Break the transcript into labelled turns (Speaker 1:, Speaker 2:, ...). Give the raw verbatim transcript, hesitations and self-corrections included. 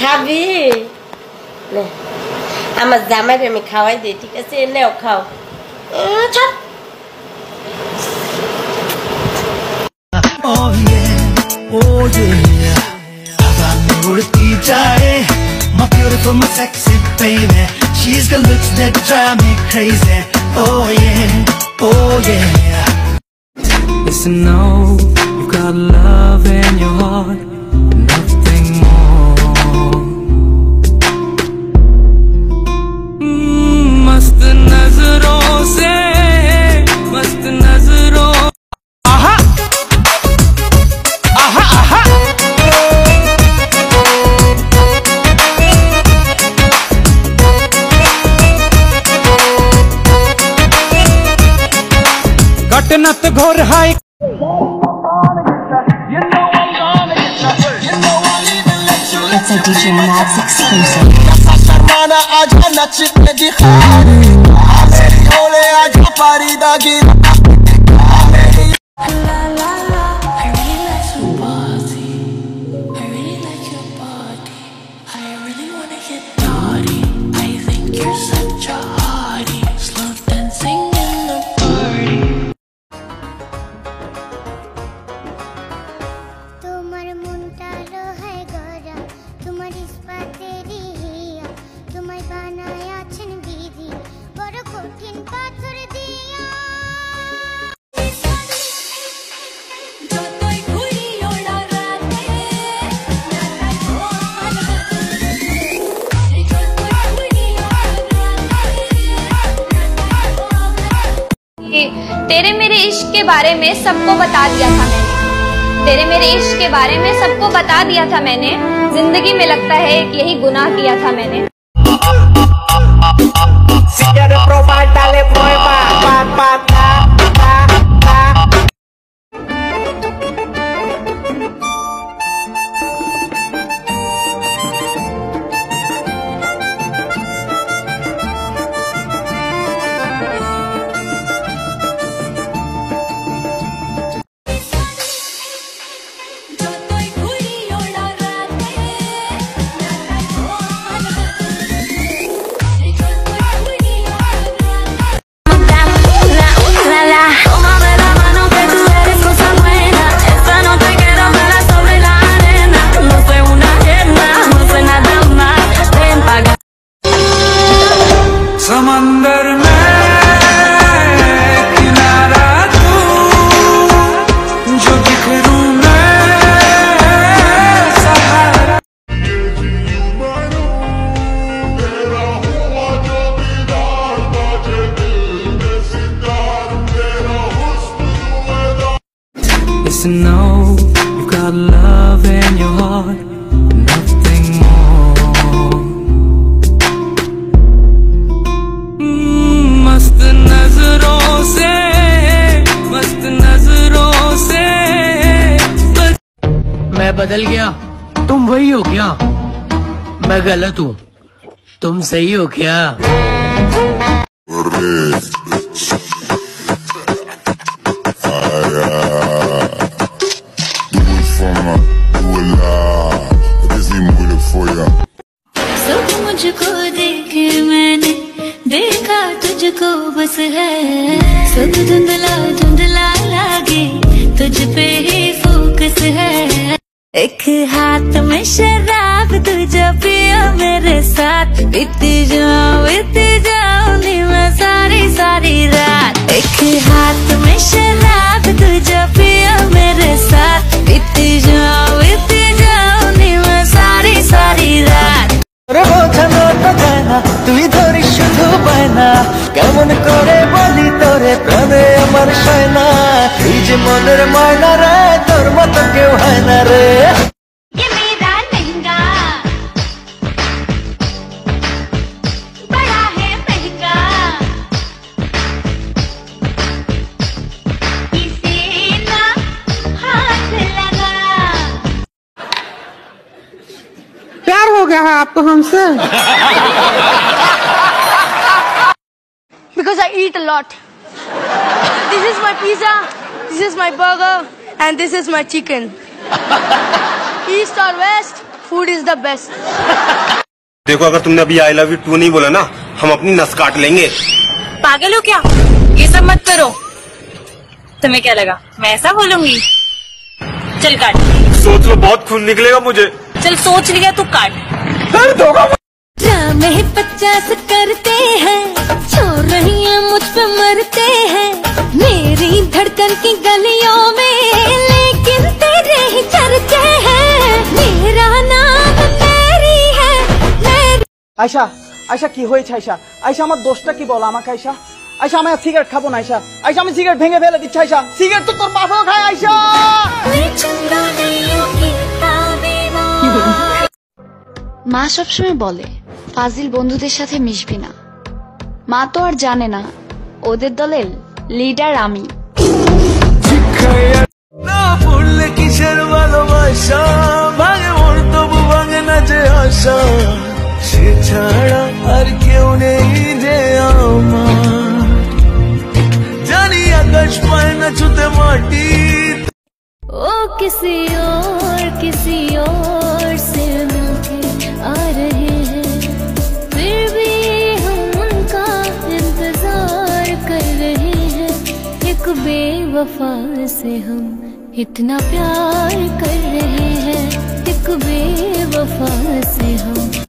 Speaker 1: খাবি নে আমার জামাইরে আমি খাওয়াই দিই ঠিক আছে এনেও খাও চল
Speaker 2: Oh yeah, oh yeah. हवा में उड़ती जाए, my beautiful, my sexy baby. She's got looks that drive me crazy. Oh yeah, oh yeah. Listen, no, you got love in your heart, nothing more. Mm, मस्त नजरों से, मस्त नजरों. Aha, aha, aha. घटनत घोर है
Speaker 3: It's a D J Max exclusive.
Speaker 4: शर्माना आजा नचने दिखा मेरी होले आजा पारीदा गिर
Speaker 5: तेरे मेरे इश्क के बारे में सबको बता दिया था मैंने तेरे मेरे इश्क के बारे में सबको बता दिया था मैंने जिंदगी में लगता है यही गुनाह किया था मैंने
Speaker 2: समंदर में किनारा तू जो बिखरूं मैं सहारा Listen, no, you got love in your heart, nothing more. मस्त नजरों से, मस्त नजरों से मैं बदल गया, तुम वही हो क्या? मैं गलत हूँ, तुम सही हो क्या?
Speaker 3: सब मुझको देखे मैंने देखा तुझको बस है सब धुंधला धुंधला लागे तुझ पे ही फोकस है एक हाथ में शराब तुझे पिया मेरे साथ बीती जाऊं बीती जाऊंगी मैं सारी सारी रात एक हाथ में शराब तुझे पिया मेरे साथ बीती जाऊं बीती जाऊंगी मैं सारी सारी रात তুই ধরি শুধু বায়না কেমন করে বলি তোরে প্রাণে আমার সয়না এই যে মনের ময়না রে তোর মতো কেউ হয় না রে
Speaker 6: प्यार हो गया है आपको हमसे
Speaker 7: Because I eat a lot. This is my pizza, this is my burger, and this is my chicken. East or west, food is the best.
Speaker 8: देखो, अगर तुमने अभी आई लव यू टू नहीं बोला ना, हम अपनी नस काट लेंगे।
Speaker 9: पागल हो क्या? ये सब मत करो। तुम्हें क्या लगा मैं ऐसा बोलूंगी? चल काट।
Speaker 8: सोच लो, बहुत खून निकलेगा मुझे।
Speaker 9: चल सोच लिया तू काट।
Speaker 3: ड्रामे पचास करते हैं, छोड़ रही है मुझ पे मरते हैं, मेरी धड़कन की गलियों में, लेकिन तेरे ही चर्चे हैं, मेरा नाम मेरी है मेरी।
Speaker 10: आयशा आयशा की হয়েছে আয়শা? আয়শা আমার দোষটা কি বল আমাকে আয়শা? আয়শা আমি সিগারেট খাবো না আয়শা। আয়শা আমি সিগারেট ভেঙে ফেলে দিচ্ছি আয়শা। সিগারেট তো তোর বাবাও খায় আয়শা।
Speaker 11: মা সবসময় বলে ফাজিল বন্ধুদের সাথে মিশবি না। মা তো আর জানে না ওদের দলের লিডার আমি।
Speaker 4: না পড়লে কিসের ভালোবাসা, ভাঙে মন তবু ভাঙে না যে আশা, সে ছাড়া আর কেউ নেই যে আমার, জানি আকাশ পায় না ছুতে মাটি।
Speaker 3: ओ किसी और किसी और से मिलके आ रहे हैं, फिर भी हम उनका इंतजार कर रहे हैं, एक बेवफा से हम इतना प्यार कर रहे हैं, एक बेवफा से हम